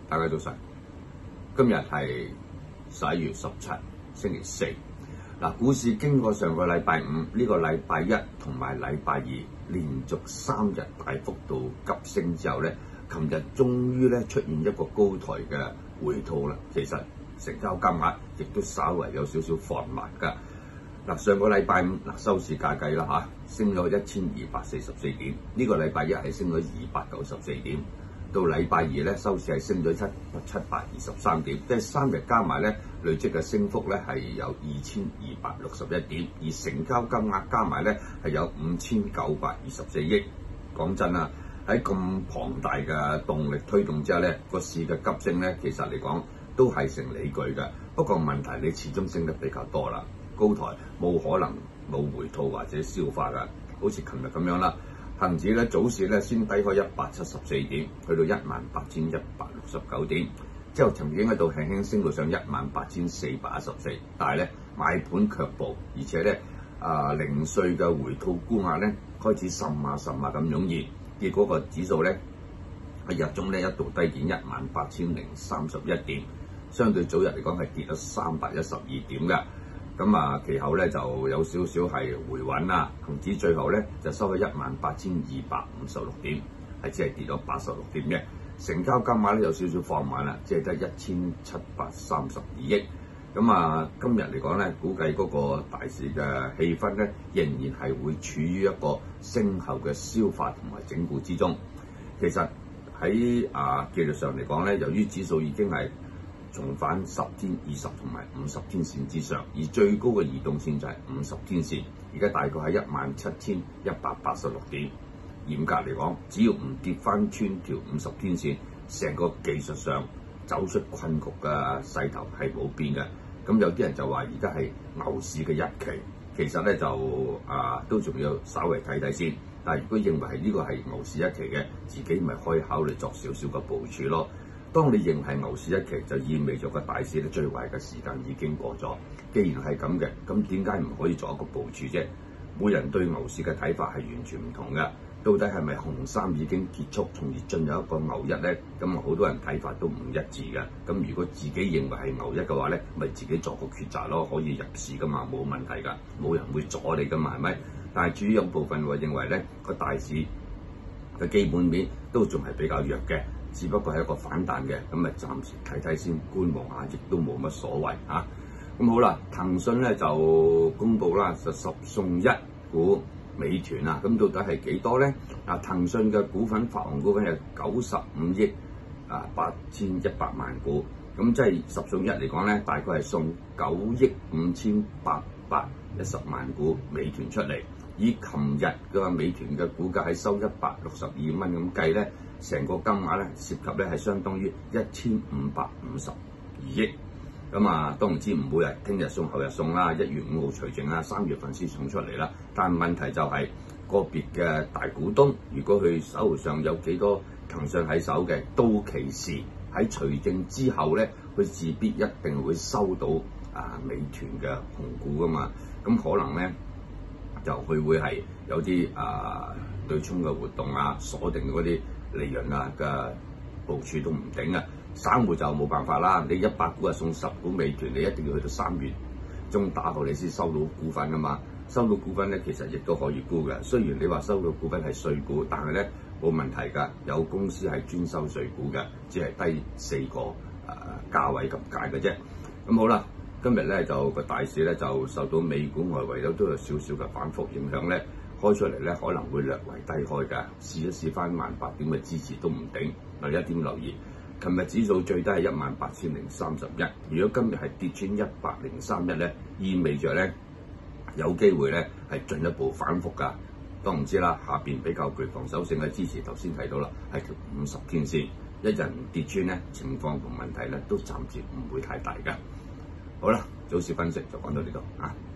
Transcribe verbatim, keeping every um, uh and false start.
大家早晨，今日係十一月十七，星期四。嗱，股市經過上個禮拜五、呢、這個禮拜一同埋禮拜二連續三日大幅度急升之後咧，琴日終於咧出現一個高台嘅回吐啦。其實成交金額亦都稍為有少少放慢㗎。嗱，上個禮拜五嗱收市價計啦嚇，升咗一千二百四十四點。呢、這個禮拜一係升咗二百九十四點。到禮拜二咧收市係升咗七七百二十三點，即係三日加埋咧累積嘅升幅咧係有二千二百六十一點，而成交金額加埋咧係有五千九百二十四億。講真啊，喺咁龐大嘅動力推動之下咧，個市嘅急升咧，其實嚟講都係成理據嘅。不過問題你始終升得比較多啦，高台冇可能冇回吐或者消化㗎，好似琴日咁樣啦。恒指咧早市咧先低開一百七十四點，去到一萬八千一百六十九點，之後曾經喺度輕輕升到上一萬八千四百一十四，但係咧買盤卻步，而且咧啊、呃、零碎嘅回吐沽壓咧開始滲下滲下咁湧現，結果個指數咧喺日中咧一度低見一萬八千零三十一點，相對早日嚟講係跌咗三百一十二點嘅。咁啊，其後咧就有少少係回穩啦，恒指最後咧就收喺一萬八千二百五十六點，係只係跌咗八十六點嘅。成交金額咧有少少放慢啦，即係得一千七百三十二億。咁啊，今日嚟講咧，估計嗰個大市嘅氣氛咧，仍然係會處於一個升後嘅消化同埋整固之中。其實喺啊技術上嚟講咧，由於指數已經係重返十天、二十同埋五十天線之上，而最高嘅移動線就係五十天線，而家大概係一萬七千一百八十六點。嚴格嚟講，只要唔跌翻穿條五十天線，成個技術上走出困局嘅勢頭係冇變嘅。咁有啲人就話而家係牛市嘅一期，其實咧就啊都仲要稍微睇睇先。但係如果認為係呢個係牛市一期嘅，自己咪可以考慮作少少嘅部署咯。當你認係牛市一期，就意味著個大市咧最壞嘅時間已經過咗。既然係咁嘅，咁點解唔可以做一個部署啫？每人對牛市嘅睇法係完全唔同嘅。到底係咪紅三已經結束，從而進入一個牛一咧？咁啊，好多人睇法都唔一致嘅。咁如果自己認為係牛一嘅話咧，咪自己作個抉擇咯，可以入市噶嘛，冇問題㗎，冇人會阻你噶嘛，係咪？但係至於有部分會認為咧，個大市嘅基本面都仲係比較弱嘅。只不過係一個反彈嘅，咁咪暫時睇睇先，觀望下，亦都冇乜所謂嚇。咁、啊、好啦，騰訊咧就公布啦，就十送一股美團啊，咁到底係幾多咧？啊，騰訊嘅股份發行股份係九十五億啊八千一百萬股，咁即係十送一嚟講咧，大概係送九億五千八百一十萬股美團出嚟。以琴日嘅美團嘅股價係收一百六十二蚊咁計咧，成個金額咧涉及咧係相當於一千五百五十二億。咁啊，當然知唔會係聽日送後日送啦，一月五號除淨啦，三月份先送出嚟啦。但問題就係、是、個別嘅大股東，如果佢手上有幾多騰訊喺手嘅，到期時喺除淨之後咧，佢自必一定會收到啊美團嘅紅股噶嘛。咁可能咧，就佢會係有啲啊對沖嘅活動啊，鎖定嗰啲利潤啊嘅部署都唔定啊。散戶就冇辦法啦，你一百股啊送十股美團，你一定要去到三月中打後你先收到股份噶嘛。收到股份咧，其實亦都可以沽嘅。雖然你話收到股份係碎股，但係咧冇問題㗎。有公司係專收碎股嘅，只係低四個誒、呃、價位咁解嘅啫。咁好啦。今日咧就個大市咧就受到美股外圍都都有少少嘅反覆影響咧，開出嚟咧可能會略為低開㗎，試一試翻萬八點嘅支持都唔定。嗱，一點留意，琴日指數最低係一萬八千零三十一，如果今日係跌穿一百零三一咧，意味着咧有機會咧係進一步反覆㗎。都唔知啦，下邊比較具防守性嘅支持，頭先提到啦，係條五十天線，一日唔跌穿咧，情況同問題咧都暫時唔會太大㗎。好啦，早市分析就講到呢度啊。